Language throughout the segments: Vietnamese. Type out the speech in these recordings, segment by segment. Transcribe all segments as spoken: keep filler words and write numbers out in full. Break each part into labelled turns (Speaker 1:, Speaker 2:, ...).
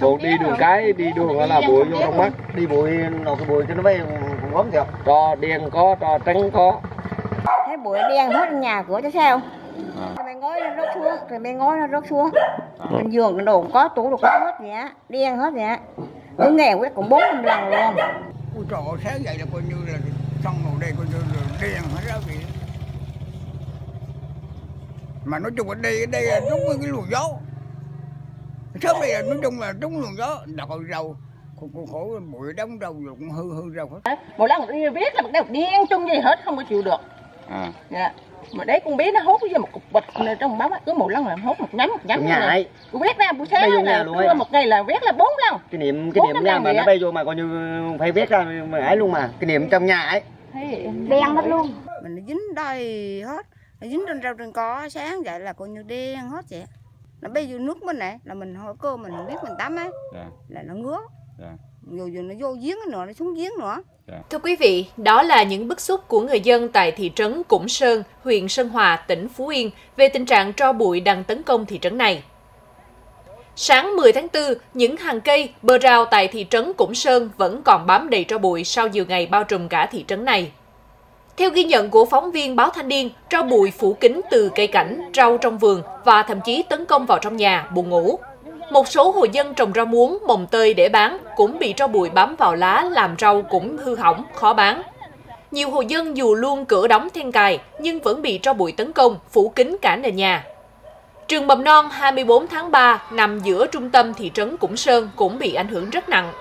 Speaker 1: Bộ đi đường cái, đi đường là bụi vô trong mắt.
Speaker 2: Đi bụi, nó cái bụi cho nó bay cũng ốm thiệt.
Speaker 1: Trò đen có, trò trắng có.
Speaker 3: Thấy bụi đen hết nhà cửa chứ sao? À. Bên ngói nó rớt xuống, rồi bên ngói nó rớt xuống. À. Bên giường cái đồ cũng có, tủ đồ có hết vậy á, đen hết vậy á. Cứ nghèo quét cũng bốn năm lần luôn.
Speaker 4: Ôi trời ơi, sáng vậy là coi như là sông màu đây coi như là đen hết đó vậy. Mà nói chung ở đây, ở đây là đúng cái luồng gió. Sớm bây giờ nói chung là đúng luồng gió, đọc hồi rau. Cũng khổ, khổ bụi đóng rau rồi cũng hư hư rau hết.
Speaker 5: Một lần đi viết là một đeo điên chung gì hết, không có chịu được. À. Dạ. Mà đấy con biết nó hốt với một cục bịch trong bóng, cứ một lần là hốt một nhánh một nhánh này. Con viết ra buổi sáng là cứ một ngày là viết là bốn lần.
Speaker 2: Cái niệm cái niệm ra mà nó bay vô mà coi như phải viết ra mà ấy luôn mà, cái niệm trong nhà ấy.
Speaker 3: Đen hết luôn.
Speaker 6: Mình nó dính đầy hết, nó dính trên rau trên có, sáng vậy là coi như đen hết vậy. Nó bay vô nước bên này là mình hỏi cô mình không biết mình tắm ấy, dạ. Là nó ngứa. Dạ. Rồi giờ nó vô giếng nữa, nó xuống giếng nữa.
Speaker 7: Dạ. Thưa quý vị, đó là những bức xúc của người dân tại thị trấn Củng Sơn, huyện Sơn Hòa, tỉnh Phú Yên về tình trạng tro bụi đang tấn công thị trấn này. Sáng mười tháng tư, những hàng cây, bờ rào tại thị trấn Củng Sơn vẫn còn bám đầy tro bụi sau nhiều ngày bao trùm cả thị trấn này. Theo ghi nhận của phóng viên Báo Thanh Niên, tro bụi phủ kín từ cây cảnh, rau trong vườn và thậm chí tấn công vào trong nhà, buồng ngủ. Một số hộ dân trồng rau muống, mồng tơi để bán cũng bị tro bụi bám vào lá làm rau cũng hư hỏng, khó bán. Nhiều hộ then dù luôn cửa đóng then cài nhưng vẫn bị tro bụi tấn công, phủ kín cả nền nhà. Trường mầm non hai mươi bốn tháng ba nằm giữa trung tâm thị trấn Củng Sơn cũng bị ảnh hưởng rất nặng.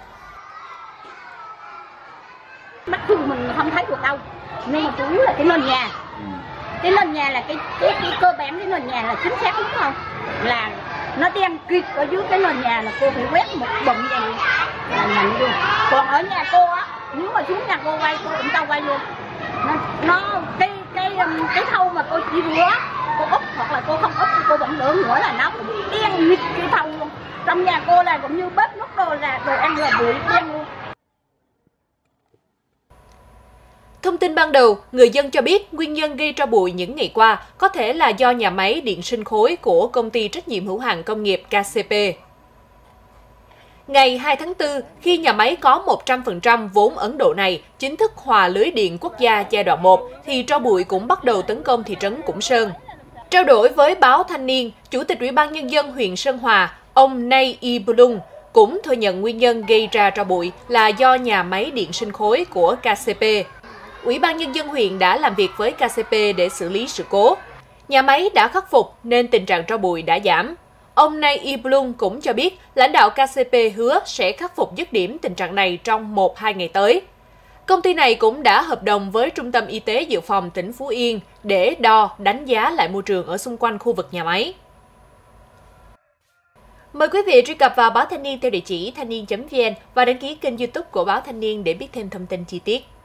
Speaker 3: Mắt thường mình không thấy được đâu, nhưng mà chủ yếu là cái nền nhà. Cái nền nhà là cái, cái, cái cơ bản cái nền nhà là chính xác đúng không? Là nó đen kịt ở dưới cái nền nhà là cô phải quét một bụng vậy là mạnh luôn. Còn ở nhà cô á, nếu mà xuống nhà cô quay cô cũng cho quay luôn. Nó, nó cái cái cái thau mà cô chỉ rửa, cô úp hoặc là cô không úp cô vẫn đỡ nữa là nó cũng đen nghịch cái thau luôn. Trong nhà cô là cũng như bếp nút đồ là đồ ăn là bụi đen luôn.
Speaker 7: Thông tin ban đầu, người dân cho biết nguyên nhân gây tro bụi những ngày qua có thể là do nhà máy điện sinh khối của công ty trách nhiệm hữu hạn công nghiệp ca xê pê. Ngày hai tháng tư, khi nhà máy có một trăm phần trăm vốn Ấn Độ này chính thức hòa lưới điện quốc gia giai đoạn một, thì tro bụi cũng bắt đầu tấn công thị trấn Củng Sơn. Trao đổi với Báo Thanh Niên, Chủ tịch Ủy ban Nhân dân huyện Sơn Hòa, ông Nay Y Blung, cũng thừa nhận nguyên nhân gây ra tro bụi là do nhà máy điện sinh khối của ca xê pê. Ủy ban Nhân dân huyện đã làm việc với ca xê pê để xử lý sự cố. Nhà máy đã khắc phục nên tình trạng tro bụi đã giảm. Ông Nay Y Blung cũng cho biết lãnh đạo ca xê pê hứa sẽ khắc phục dứt điểm tình trạng này trong một đến hai ngày tới. Công ty này cũng đã hợp đồng với Trung tâm Y tế Dự phòng tỉnh Phú Yên để đo, đánh giá lại môi trường ở xung quanh khu vực nhà máy. Mời quý vị truy cập vào Báo Thanh Niên theo địa chỉ thanh niên chấm vn và đăng ký kênh YouTube của Báo Thanh Niên để biết thêm thông tin chi tiết.